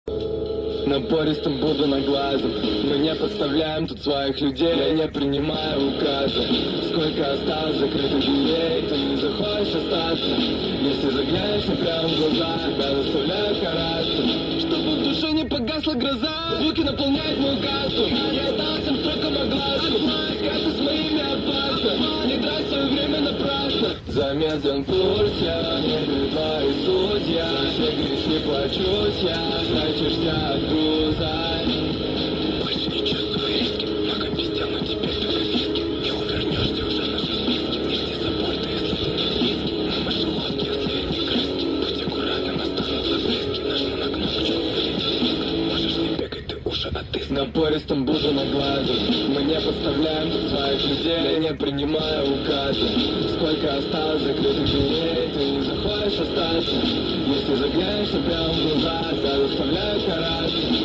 Напористым буду на глазом. Мы не подставляем тут своих людей. Я не принимаю указы. Сколько осталось закрытых дверей, ты не захочешь остаться. Если заглянешь мне прямо в глаза, тебя заставляют караться. Чтобы в душе не погасла гроза, звуки наполняют мою кассу. Я дал всем строкам огласку. Искаться с моими опасно. Не трать свое время напрасно. Замедлен пульс, я не твои судья. Все гришь, не плачусь, я скачешься от груза. Больше не чувствую риски. Много пиздел, но теперь только виски. Не увернешься уже на списке. Нижний забор, ты если ты не близкий. На мышеловке, если не крыски. Будь аккуратным, останутся близки. Нажму на кнопочку, вылетит диск. Можешь не бегать, ты уши отыскал. Напористым буду на глазу. Мы не подставляем тут своих людей. Я не принимаю указы. Сколько осталось закрытых дверей, ты не захочешь остаться. Если заглянешь прямо в глаза, тебя заставляют караться.